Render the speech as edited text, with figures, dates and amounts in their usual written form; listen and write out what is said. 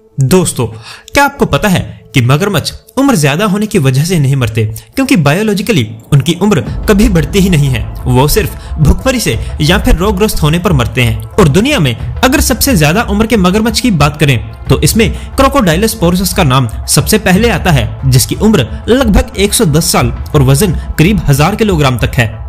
दोस्तों, क्या आपको पता है कि मगरमच्छ उम्र ज्यादा होने की वजह से नहीं मरते, क्योंकि बायोलॉजिकली उनकी उम्र कभी बढ़ती ही नहीं है। वो सिर्फ भूखमरी से या फिर रोगग्रस्त होने पर मरते हैं। और दुनिया में अगर सबसे ज्यादा उम्र के मगरमच्छ की बात करें तो इसमें क्रोकोडाइलस पोरसस का नाम सबसे पहले आता है, जिसकी उम्र लगभग 110 साल और वजन करीब 1000 किलोग्राम तक है।